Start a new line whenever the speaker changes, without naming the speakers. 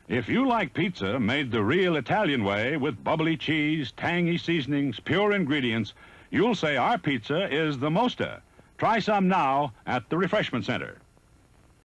If you like pizza made the real Italian way with bubbly cheese, tangy seasonings, pure ingredients, you'll say our pizza is the Mosta. Try some now at the Refreshment Center.